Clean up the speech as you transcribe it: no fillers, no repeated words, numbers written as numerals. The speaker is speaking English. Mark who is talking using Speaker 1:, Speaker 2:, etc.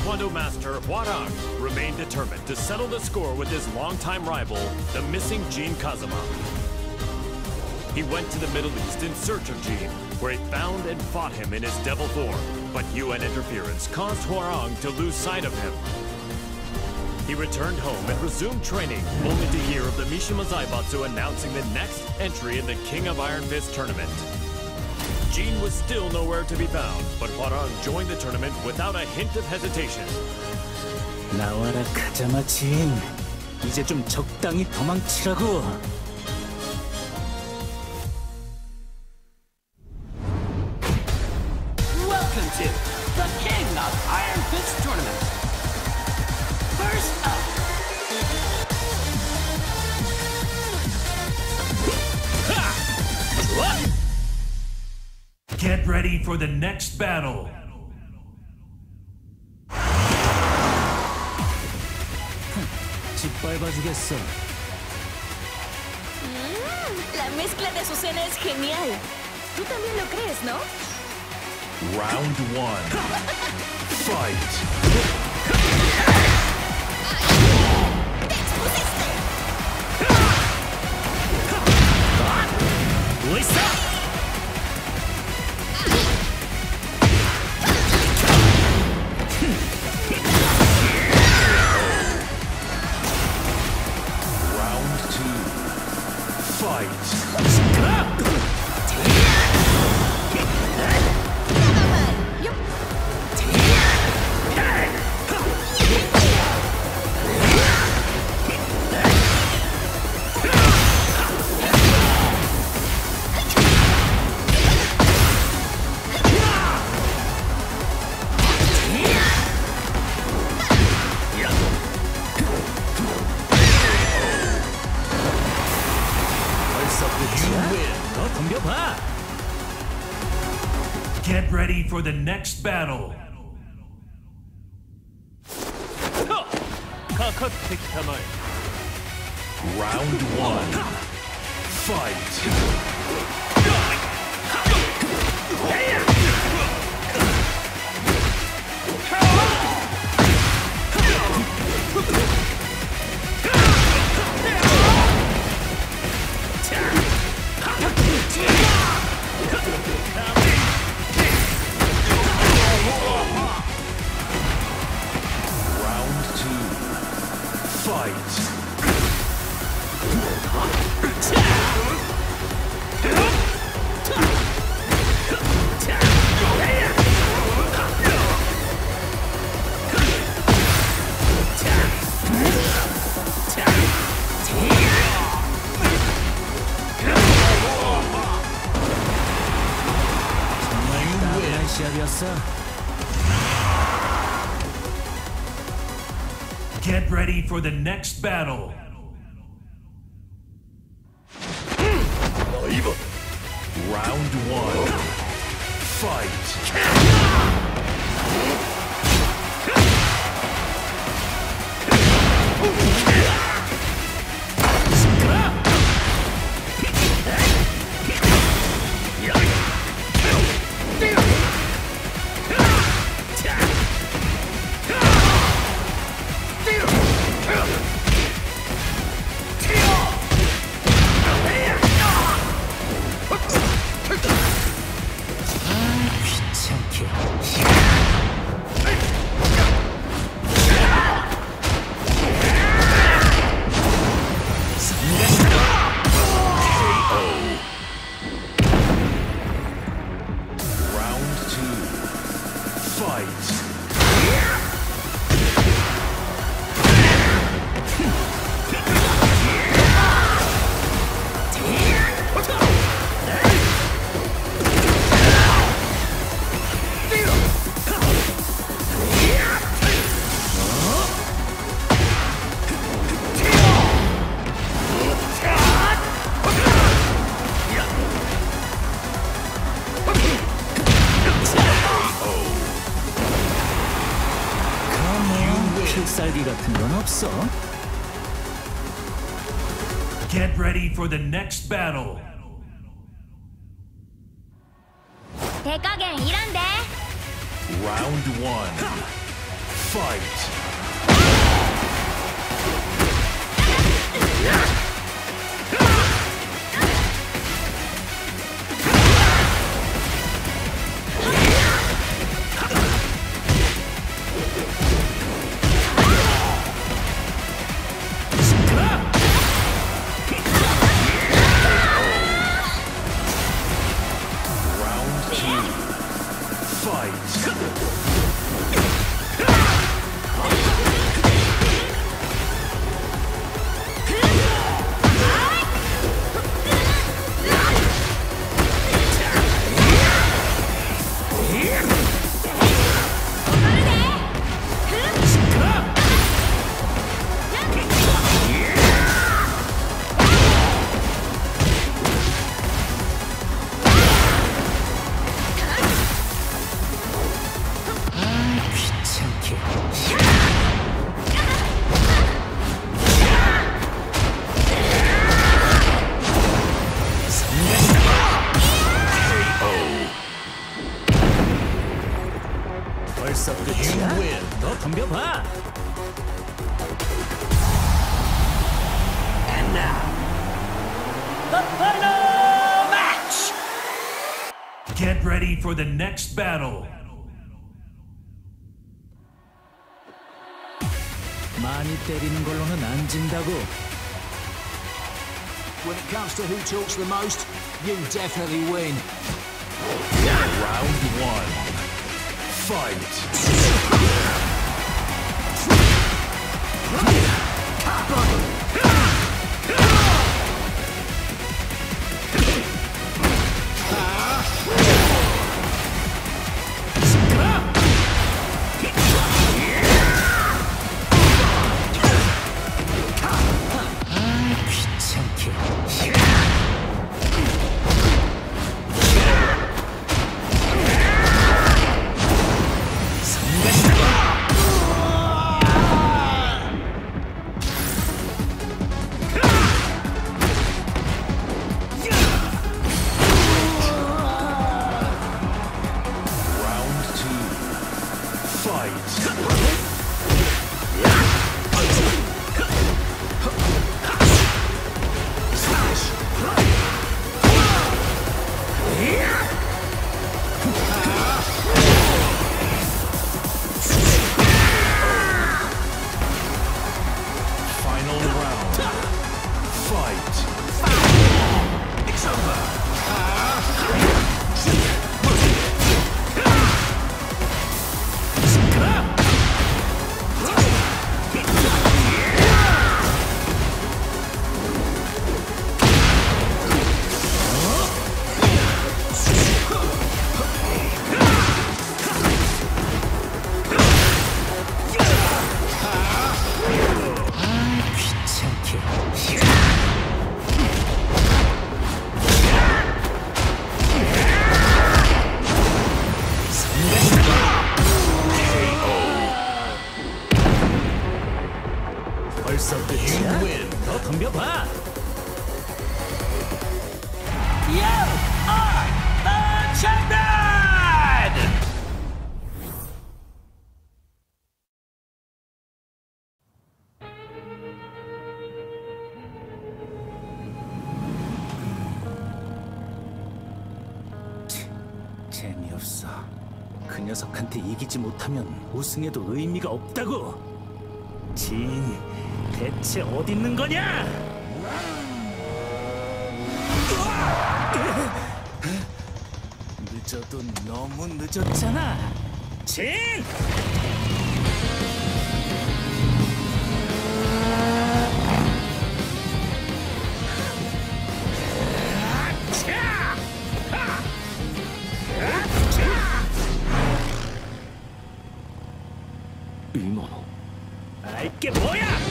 Speaker 1: Taekwondo master Hwarang remained determined to settle the score with his longtime rival, the missing Jin Kazama. He went to the Middle East in search of Jin, where he found and fought him in his devil form, but UN interference caused Hwarang to lose sight of him. He returned home and resumed training, only to hear of the Mishima Zaibatsu announcing the next entry in the King of Iron Fist tournament. Jin was still nowhere to be found, but Hwarang joined the tournament without a hint of hesitation.
Speaker 2: 나와라 가자마 진. 이제 좀 적당히 도망치라고.
Speaker 3: Welcome to the King of Iron Fist tournament. First up.
Speaker 4: Get ready for the next battle.
Speaker 2: 짓밟아주겠어.
Speaker 5: La mezcla de Azucena es genial. Tú también lo crees, ¿no?
Speaker 4: Round 1. Fight. Round 2. Fight. Get ready for the next battle. Round 1. Fight. Get ready for the next battle. Round 1. Fight.
Speaker 2: 필살기 같은 건 없어?
Speaker 4: Get ready for the next battle.
Speaker 5: 대가겐 이란데.
Speaker 4: Round 1. Fight! Round 2. Fight!
Speaker 2: 귀찮게. 벌써 끝이야? 너 덤벼봐.
Speaker 3: And now, the final match!
Speaker 4: Get ready for the next battle.
Speaker 2: 많이 때리는 걸로는 안 진다고.
Speaker 6: When it comes to who talks the most, you definitely win.
Speaker 4: Round 1. Fight!
Speaker 2: 귀찮게.
Speaker 4: Round 2. Fight! Final round. Fight! It's over!
Speaker 2: 귀찮게. 벌써 끝이야? 너 덤벼봐.
Speaker 3: You are the champion!
Speaker 2: 재미없어. 그 녀석한테 이기지 못하면 우승에도 의미가 없다고. 진, 대체 어디 있는 거냐? 늦어도 너무 늦었잖아. 진! 이게 뭐야?